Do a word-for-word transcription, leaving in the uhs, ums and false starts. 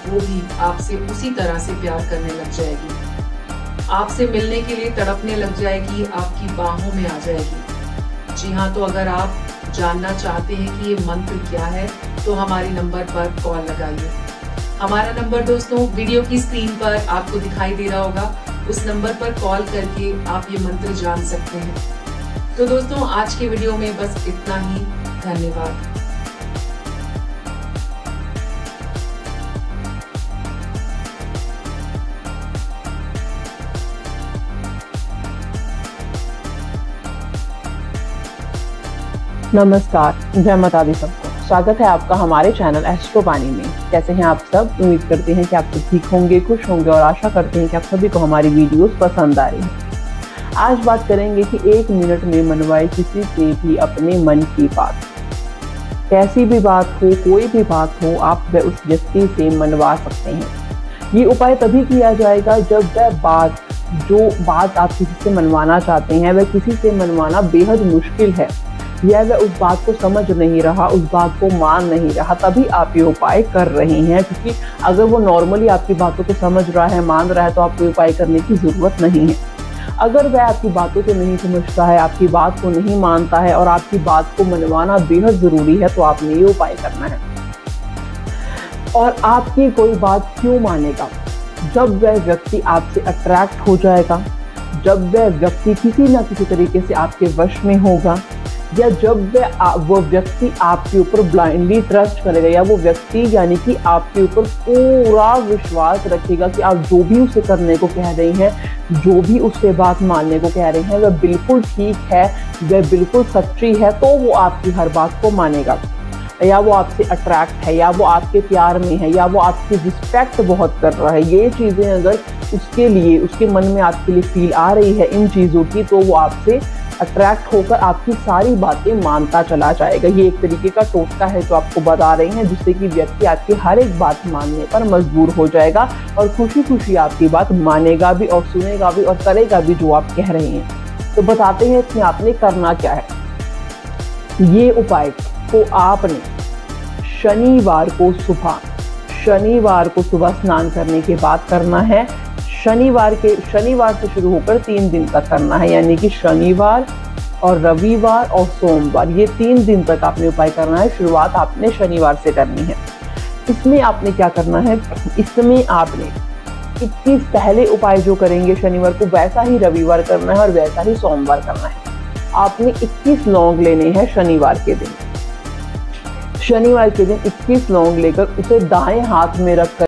वो भी आपसे उसी तरह से प्यार करने लग जाएगी। आपसे मिलने के लिए तड़पने लग जाएगी, आपकी बाहों में आ जाएगी। जी हाँ, तो अगर आप जानना चाहते हैं कि ये मंत्र क्या है तो हमारे नंबर पर कॉल लगाइए। हमारा नंबर दोस्तों वीडियो की स्क्रीन पर आपको दिखाई दे रहा होगा, उस नंबर पर कॉल करके आप ये मंत्र जान सकते हैं। तो दोस्तों आज के वीडियो में बस इतना ही। धन्यवाद। नमस्कार, जय माता दी सबको। स्वागत है आपका हमारे चैनल एस्ट्रो वाणी में। कैसे हैं आप सब? उम्मीद करते हैं कि आप सब ठीक होंगे, खुश होंगे और आशा करते हैं कि आप सभी को हमारी वीडियोस पसंद आ रही हैं। आज बात करेंगे कि एक मिनट में मनवाए किसी से भी अपने मन की बात। कैसी भी बात हो, कोई भी बात हो, आप वह उस व्यक्ति से मनवा सकते हैं। ये उपाय तभी किया जाएगा जब वह बात जो बात आप किसी से मनवाना चाहते हैं वह किसी से मनवाना बेहद मुश्किल है, या वह उस बात को समझ नहीं रहा, उस बात को मान नहीं रहा, तभी आप ये उपाय कर रहे हैं। क्योंकि अगर वो नॉर्मली आपकी बातों को समझ रहा है, मान रहा है, तो आपको उपाय करने की जरूरत नहीं है। अगर वह आपकी बातों को नहीं समझता है, आपकी बात को नहीं मानता है और आपकी बात को मनवाना बेहद जरूरी है, तो आपने ये उपाय करना है। और आपकी कोई बात क्यों मानेगा? जब वह व्यक्ति आपसे अट्रैक्ट हो जाएगा, जब वह व्यक्ति किसी ना किसी तरीके से आपके वश में होगा, या जब वह वो व्यक्ति आपके ऊपर ब्लाइंडली ट्रस्ट करेगा, या वो व्यक्ति यानी कि आपके ऊपर पूरा विश्वास रखेगा कि आप जो भी उसे करने को कह रहे हैं, जो भी उससे बात मानने को कह रहे हैं वह बिल्कुल ठीक है, वह बिल्कुल सच्ची है, तो वो आपकी हर बात को मानेगा। या वो आपसे अट्रैक्ट है, या वो आपके प्यार में है, या वो आपकी रिस्पेक्ट बहुत कर रहा है। ये चीज़ें अगर उसके लिए, उसके मन में आपके लिए फील आ रही है इन चीज़ों की, तो वो आपसे अट्रैक्ट होकर आपकी सारी बातें मानता चला जाएगा। ये एक तरीके का टोटका है जो आपको बता रहे हैं, जिससे कि व्यक्ति आपकी हर एक बात मानने पर मजबूर हो जाएगा और खुशी खुशी आपकी बात मानेगा भी और सुनेगा भी और करेगा भी जो आप कह रहे हैं। तो बताते हैं इसमें आपने करना क्या है। ये उपाय को आपने शनिवार को सुबह शनिवार को सुबह स्नान करने के बाद करना है। शनिवार के शनिवार से शुरू होकर तीन दिन तक करना है, यानी कि शनिवार और रविवार और सोमवार, ये तीन दिन तक आपने उपाय करना है। शुरुआत आपने शनिवार से करनी है। इसमें आपने क्या करना है, इसमें आपने इक्कीस पहले उपाय जो करेंगे शनिवार को वैसा ही रविवार करना है और वैसा ही सोमवार करना है। आपने इक्कीस लौंग लेने हैं शनिवार के दिन। शनिवार के दिन इक्कीस लौंग लेकर उसे दाएं हाथ में रखकर